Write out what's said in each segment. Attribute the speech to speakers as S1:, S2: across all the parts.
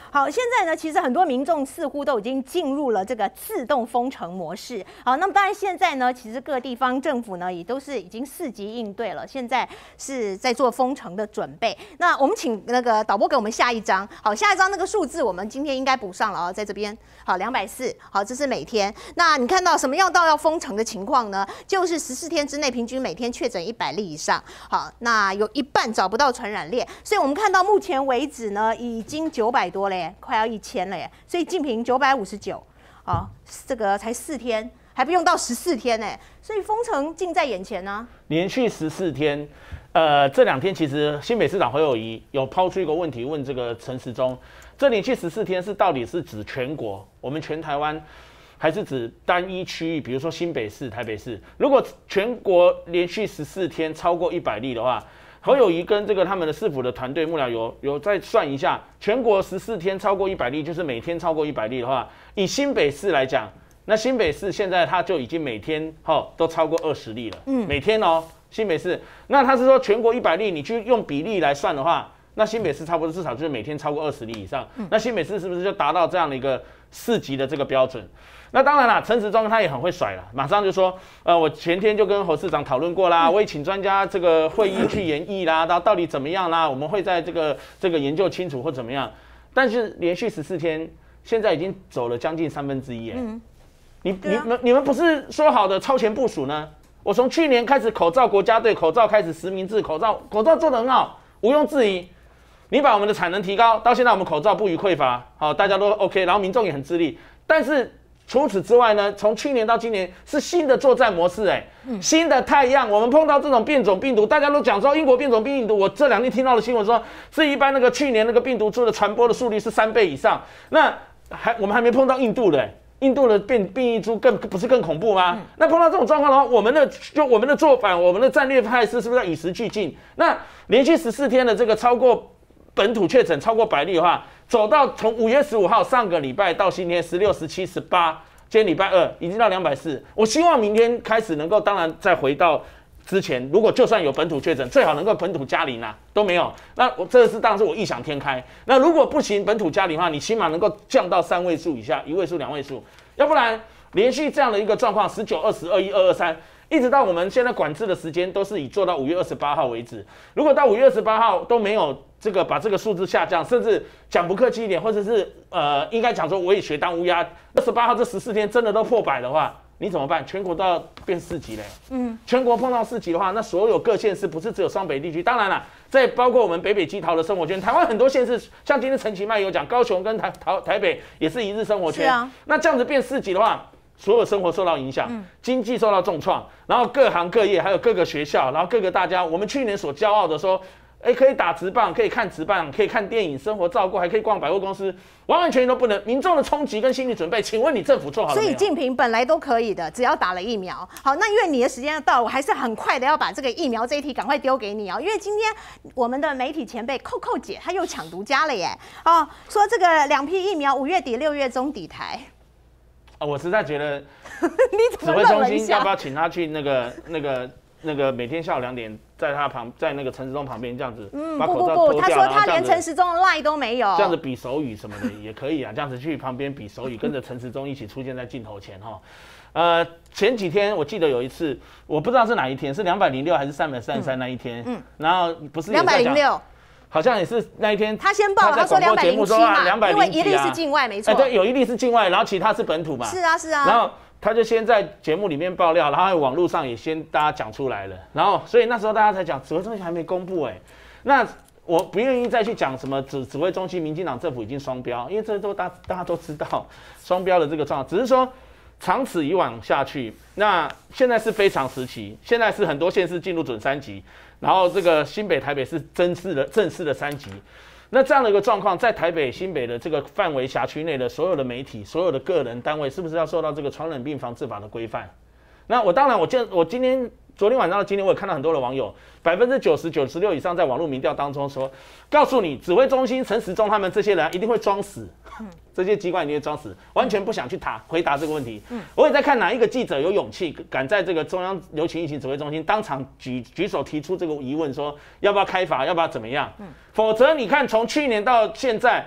S1: 好，现在呢，其实很多民众似乎都已经进入了这个自动封城模式。好，那么当然现在呢，其实各地方政府呢也都是已经4级应对了，现在是在做封城的准备。那我们请那个导播给我们下一张。好，下一张那个数字我们今天应该补上了哦，在这边。好，240。好，这是每天。那你看到什么样到要封城的情况呢？就是14天之内平均每天确诊100例以上。好，那有一半找不到传染链，所以我们看到目前为止呢，已经900多了耶，快要1000了耶。所以净平959，好，这个才4天，还不用到14天呢，所以封城近在眼前呢。
S2: 连续14天，这2天其实新北市长侯友宜有抛出一个问题，问这个陈时中，这连续14天是到底是指全国，我们全台湾？还是指单一区域，比如说新北市、台北市。如果全国连续14天超过100例的话，侯友宜跟这个他们的市府的团队幕僚有再算一下，全国14天超过100例，就是每天超过100例的话，以新北市来讲，那新北市现在它就已经每天都超过20例了，每天哦，新北市。那他是说全国100例，你去用比例来算的话，那新北市差不多至少就是每天超过20例以上。那新北市是不是就达到这样的一个4级的这个标准？那当然啦，陈时中他也很会甩了，马上就说，我前天就跟侯市长讨论过啦，我也请专家这个会议去研议啦，到底怎么样啦，我们会在这个研究清楚或怎么样。但是连续14天，现在已经走了将近1/3耶。你们不是说好的超前部署呢？我从去年开始口罩国家队口罩开始实名制，口罩做得很好，毋庸置疑。你把我们的产能提高，到现在我们口罩不予匮乏，好，大家都 OK， 然后民众也很自立。但是除此之外呢，从去年到今年是新的作战模式，新的太阳。我们碰到这种变种病毒，大家都讲说英国变种病毒，我这2天听到的新闻说，是一般那个去年那个病毒株的传播的速率是3倍以上。那我们还没碰到印度的，印度的变异株不是更恐怖吗？那碰到这种状况的话，我们的做法，我们的战略态势是不是要与时俱进？那连续14天的这个超过本土确诊超过100例的话，走到从5月15号上个礼拜到今天16、17、18，今天礼拜2已经到240。我希望明天开始能够，当然再回到之前，如果就算有本土确诊，最好能够本土加0啊，都没有。那这是当然是我异想天开。那如果不行，本土加0的话，你起码能够降到3位数以下，1位数、2位数，要不然连续这样的一个状况，19、20、21、223。一直到我们现在管制的时间都是以做到5月28号为止。如果到5月28号都没有把这个数字下降，甚至讲不客气一点，或者是应该讲说我也学当乌鸦，28号这14天真的都破100的话，你怎么办？全国都要变4级嘞。全国碰到4级的话，那所有各县市不是只有双北地区，当然了，这包括我们北基桃的生活圈，台湾很多县市，像今天陈其迈有讲，高雄跟台北也是一日生活圈。那这样子变4级的话，所有生活受到影响，经济受到重创，然后各行各业还有各个学校，然后各个大家，我们去年所骄傲的说，可以打职棒，可以看职棒，可以看电影，生活照顾，还可以逛百货公司，完完全全都不能。民众的冲击跟心理准备，请问你政府做好了没有？
S1: 所以竞平本来都可以的，只要打了疫苗。好，那因为你的时间要到了，我还是很快的要把这个疫苗这一题赶快丢给你哦，因为今天我们的媒体前辈扣姐她又抢独家了耶！哦，说这个2批疫苗5月底6月中抵台。
S2: 我实在觉得，
S1: 指
S2: 挥中心要不要请他去那个每天下午2点，在那个陈时中旁边这样子，把口罩脱掉，
S1: 他说他连陈时中的 LINE 都没有，
S2: 这样子比手语什么的也可以啊，这样子去旁边比手语，跟着陈时中一起出现在镜头前哈。前几天我记得有一次，我不知道是哪一天，是206还是333那一天，然后不是
S1: 206。
S2: 好像也是那一天，
S1: 他先报了，他说207嘛，因为一例是境外，没错。
S2: 对，有一例是境外，然后其他是本土嘛。
S1: 是啊。
S2: 然后他就先在节目里面爆料，然后网络上也先大家讲出来了，然后所以那时候大家才讲指挥中心还没公布那我不愿意再去讲什么指挥中心，民进党政府已经双标，因为这都大家都知道双标的这个状况，只是说长此以往下去，那现在是非常时期，现在是很多县市进入准3级。然后这个新北、台北是正式的3级，那这样的一个状况，在台北、新北的这个范围辖区内的所有的媒体、所有的个人单位，是不是要受到这个传染病防治法的规范？那我当然，昨天晚上到今天，我也看到很多的网友，90%、96%以上在网络民调当中说，告诉你，指挥中心陈时中他们这些人一定会装死。这些机关一定会装死，完全不想去回答这个问题。我也在看哪一个记者有勇气敢在这个中央流行疫情指挥中心当场举手提出这个疑问，说要不要开罚，要不要怎么样？否则你看从去年到现在，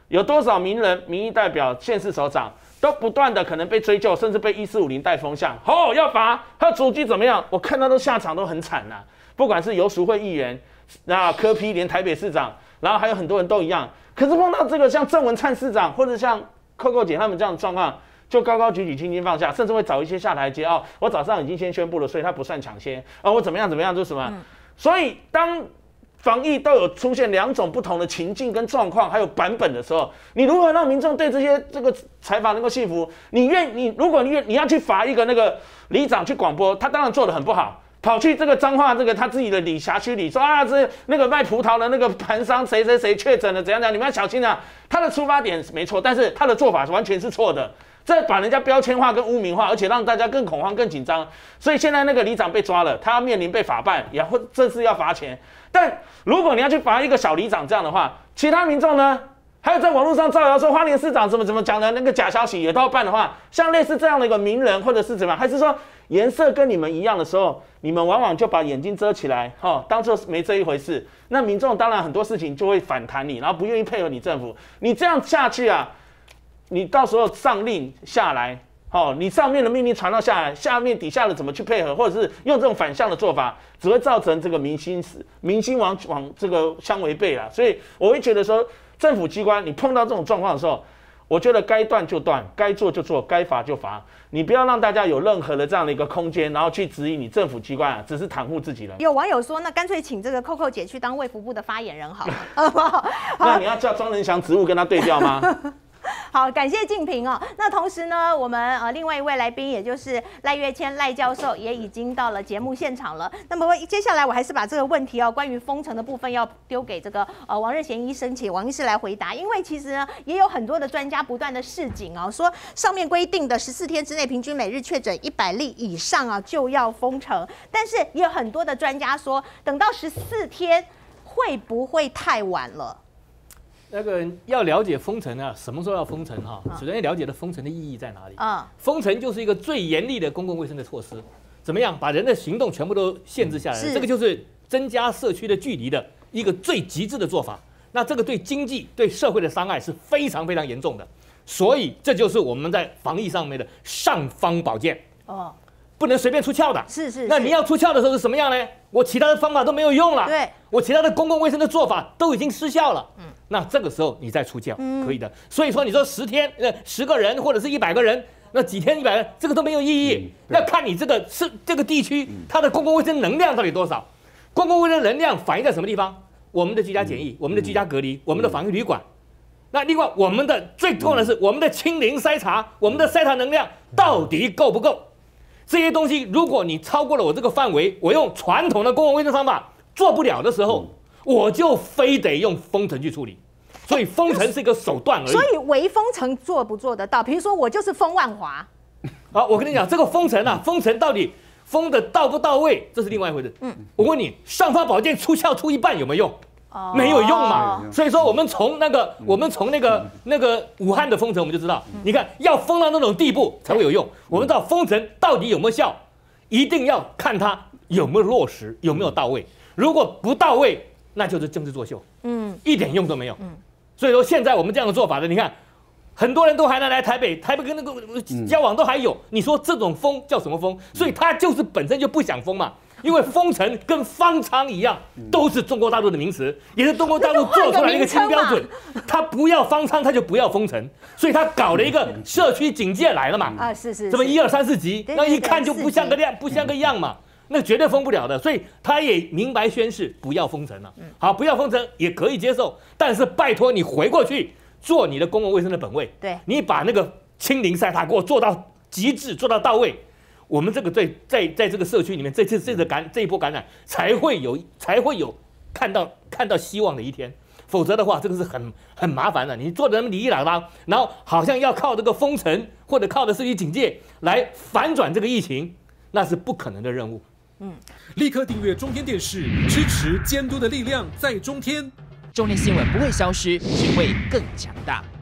S2: 有多少名人、民意代表、县市首长都不断的可能被追究，甚至被1450带风向，要罚，他主机怎么样？我看到都下场都很惨呐、不管是游淑慧议员，那柯 P 连台北市长，然后还有很多人都一样。可是碰到这个像郑文灿市长或者像Coco 姐他们这样的状况，就高高举起，轻轻放下，甚至会找一些下台阶我早上已经先宣布了，所以他不算抢先我怎么样就是什么。所以当防疫都有出现2种不同的情境跟状况，还有版本的时候，你如何让民众对这个采访能够信服？如果你要去罚一个那个里长去广播，他当然做得很不好。跑去这个彰化他自己的辖区里说这那个卖葡萄的那个盘商谁确诊了怎样，你们要小心啊！他的出发点没错，但是他的做法完全是错的，这把人家标签化跟污名化，而且让大家更恐慌更紧张。所以现在那个里长被抓了，他要面临被法办，也会正式要罚钱。但如果你要去罚一个小里长这样的话，其他民众呢？还有在网络上造谣说花莲市长怎么讲的那个假消息也都要办的话，像类似这样的一个名人或者是怎么样，还是说颜色跟你们一样的时候，你们往往就把眼睛遮起来，当作没这一回事。那民众当然很多事情就会反弹你，然后不愿意配合你政府。你这样下去啊，你到时候上令下来，你上面的命令传到下来，下面底下的怎么去配合，或者是用这种反向的做法，只会造成这个民心往这个相违背啦。所以我会觉得说，政府机关你碰到这种状况的时候，我觉得该断就断，该做就做，该罚就罚。你不要让大家有任何的这样的一个空间，然后去质疑你政府机关只是袒护自己人。
S1: 有网友说，那干脆请这个Coco姐去当卫福部的发言人好了。
S2: 那你要叫庄仁祥职务跟他对调吗？
S1: 好，感谢敬平哦。那同时呢，我们另外一位来宾，也就是赖岳谦赖教授，也已经到了节目现场了。那么接下来我还是把这个问题关于封城的部分要丢给这个王任贤医生，请王医师来回答。因为其实呢，也有很多的专家不断的示警说上面规定的14天之内平均每日确诊100例以上就要封城，但是也有很多的专家说，等到14天会不会太晚了？
S3: 那个要了解封城什么时候要封城首先要了解的封城的意义在哪里？封城就是一个最严厉的公共卫生的措施，怎么样把人的行动全部都限制下来？这个就是增加社区的距离的一个最极致的做法。那这个对经济、对社会的伤害是非常非常严重的，所以这就是我们在防疫上面的尚方宝剑。不能随便出鞘的。
S1: 是。
S3: 那你要出鞘的时候是什么样呢？我其他的方法都没有用了，
S1: 对，
S3: 我其他的公共卫生的做法都已经失效了。那这个时候你再出鞘，可以的。所以说你说10天，10个人或者是100个人，那几天100人，这个都没有意义。要看你这个地区它的公共卫生能量到底多少。公共卫生能量反映在什么地方？我们的居家检疫，我们的居家隔离，我们的防疫旅馆。那另外我们的最重要的是我们的清零筛查，我们的筛查能量到底够不够？这些东西，如果你超过了我这个范围，我用传统的公共卫生方法做不了的时候，我就非得用封城去处理。所以封城是一个手段而已。
S1: 所以微封城做不做得到？比如说我就是封万华。
S3: 好，我跟你讲，这个封城封城到底封的到不到位，这是另外一回事。我问你，尚方宝剑出鞘出一半有没有用？没有用嘛。所以说我们从那个武汉的封城，我们就知道，你看要封到那种地步才会有用。我们知道封城到底有没有效，一定要看它有没有落实，有没有到位。如果不到位，那就是政治作秀，一点用都没有。所以说现在我们这样的做法的，你看很多人都还能来台北跟那个交往都还有，你说这种封叫什么封？所以他就是本身就不想封嘛。因为封城跟方舱一样，都是中国大陆的名词，也是中国大陆做出来的一个新标准。他不要方舱，他就不要封城，所以他搞了一个社区警戒来了嘛。
S1: 是。
S3: 怎么1、2、3、4级，那一看就不像个样嘛，那绝对封不了的。所以他也明白宣示不要封城了。好，不要封城也可以接受，但是拜托你回过去做你的公共卫生的本位。对，你把那个清零筛查给我做到极致，做到到位。我们这个在这个社区里面，这一波感染才会有看到希望的一天，否则的话，这个是很麻烦的。你做的那么理朗当，然后好像要靠这个封城或者靠的社区警戒来反转这个疫情，那是不可能的任务。
S4: 立刻订阅中天电视，支持监督的力量在中天。
S5: 中天新闻不会消失，只会更强大。